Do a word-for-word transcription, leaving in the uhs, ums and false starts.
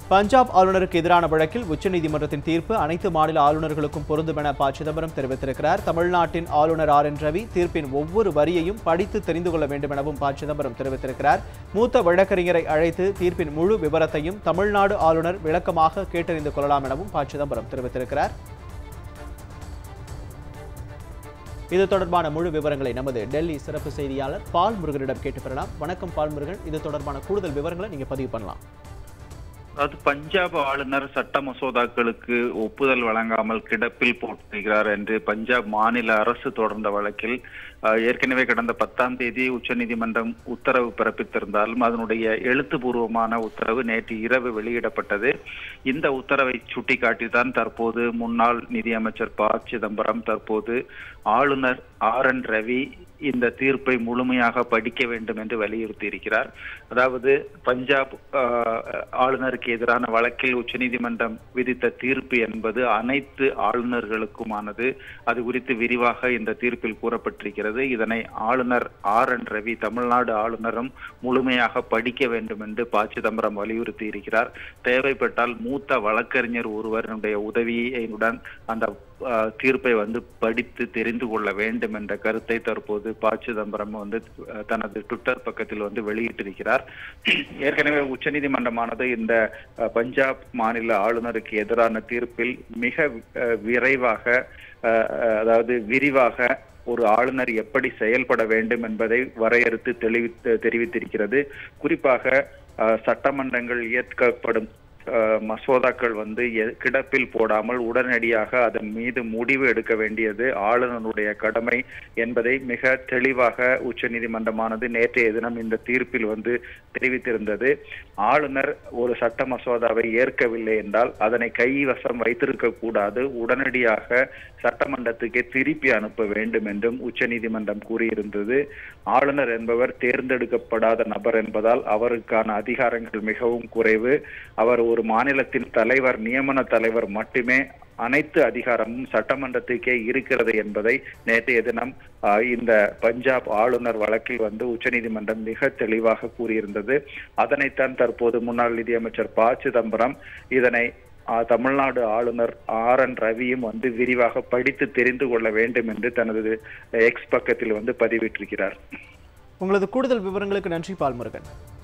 பஞ்சாப் ஆளுநருக்கு எதிரான வழக்கில் உச்சநீதிமன்றத்தின் தீர்ப்பு அனைத்து மாநில ஆளுநர்களுக்கும் பொருந்தும் என ப சிதம்பரம் தெரிவித்திருக்கிறார். தமிழ்நாட்டின் ஆளுநர் ஆர் என் ரவி தீர்ப்பின் ஒவ்வொரு வரியையும் படித்து தெரிந்து கொள்ள வேண்டும் எனவும் ப சிதம்பரம் தெரிவித்திருக்கிறார். மூத்த வழக்கறிஞரை அழைத்து தீர்ப்பின் முழு விவரத்தையும் தமிழ்நாடு ஆளுநர் விளக்கமாக கேட்டறிந்து கொள்ளலாம் எனவும் ப சிதம்பரம் தெரிவித்திருக்கிறார். இது தொடர்பான முழு விவரங்களை நமது டெல்லி சிறப்பு செய்தியாளர் பால் முருகனிடம் கேட்டு பெறலாம். வணக்கம் பால் முருகன், இது தொடர்பான கூடுதல் விவரங்களை நீங்க பதிவு பண்ணலாம். அதாவது பஞ்சாப் ஆளுநர் சட்ட மசோதாக்களுக்கு ஒப்புதல் வழங்காமல் கிடப்பில் போட்டிருக்கிறார் என்று பஞ்சாப் மாநில அரசு தொடர்ந்த வழக்கில் ஏற்கனவே கடந்த பத்தாம் தேதி உச்சநீதிமன்றம் உத்தரவு பிறப்பித்திருந்தாலும் அதனுடைய எழுத்துப்பூர்வமான உத்தரவு நேற்று இரவு வெளியிடப்பட்டது. இந்த உத்தரவை சுட்டிக்காட்டித்தான் தற்போது முன்னாள் நிதியமைச்சர் ப சிதம்பரம் தற்போது ஆளுநர் ஆர் என் ரவி இந்த தீர்ப்பை முழுமையாக படிக்க வேண்டும் என்று வலியுறுத்தி இருக்கிறார். அதாவது பஞ்சாப் ஆளுநருக்கு எதிரான வழக்கில் உச்சநீதிமன்றம் விதித்த தீர்ப்பு என்பது அனைத்து ஆளுநர்களுக்குமானது. அது குறித்து விரிவாக இந்த தீர்ப்பில் கூறப்பட்டிருக்கிறது. இதனை ஆளுநர் ஆர் என் ரவி தமிழ்நாடு ஆளுநரும் முழுமையாக படிக்க வேண்டும் என்று ப சிதம்பரம் வலியுறுத்தி இருக்கிறார். தேவைப்பட்டால் மூத்த வழக்கறிஞர் ஒருவருடைய உதவியுடன் அந்த தீர்ப்பை வந்து படித்து தெரிந்து கொள்ள வேண்டும் என்ற கருத்தை தற்போது ப சிதம்பரம் வந்து தனது ட்விட்டர் பக்கத்தில் வந்து வெளியிட்டிருக்கிறார். ஏற்கனவே உச்சநீதிமன்றமானது இந்த பஞ்சாப் மாநில ஆளுநருக்கு எதிரான தீர்ப்பில் மிக விரைவாக அதாவது விரிவாக ஒரு ஆளுநர் எப்படி செயல்பட வேண்டும் என்பதை வரையறுத்து தெளிவித்து தெரிவித்திருக்கிறது. குறிப்பாக சட்டமன்றங்கள் இயற்கப்படும் மசோதாக்கள் வந்து கிடப்பில் போடாமல் உடனடியாக அதன் மீது முடிவு எடுக்க வேண்டியது ஆளுநருடைய கடமை என்பதை மிக தெளிவாக உச்சநீதிமன்றமானது நேற்றைய தினம் இந்த தீர்ப்பில் வந்து தெரிவித்திருந்தது. ஆளுநர் ஒரு சட்ட மசோதாவை ஏற்கவில்லை என்றால் அதனை கைவசம் வைத்திருக்க கூடாது, உடனடியாக சட்டமன்றத்துக்கு திருப்பி அனுப்ப வேண்டும் என்றும் உச்சநீதிமன்றம் கூறியிருந்தது. ஆளுநர் என்பவர் தேர்ந்தெடுக்கப்படாத நபர் என்பதால் அவருக்கான அதிகாரங்கள் மிகவும் குறைவு. அவர் ஒரு மாநிலத்தின் தலைவர், நியமன தலைவர் மட்டுமே. அனைத்து அதிகாரமும் சட்டமன்றத்துக்கே இருக்கிறது என்பதை நேற்றைய தினம் இந்த பஞ்சாப் ஆளுநர் வழக்கில் வந்து உச்சநீதிமன்றம் மிக தெளிவாக கூறியிருந்தது. அதனைத்தான் தற்போது முன்னாள் நிதியமைச்சர் ப சிதம்பரம் இதனை தமிழ்நாடு ஆளுநர் ஆர் என் ரவியும் வந்து விரிவாக படித்து தெரிந்து கொள்ள வேண்டும் என்று தனது எக்ஸ் பக்கத்தில் வந்து பதிவிட்டிருக்கிறார். உங்களது கூடுதல் விவரங்களுக்கு நன்றி பால்முருகன்.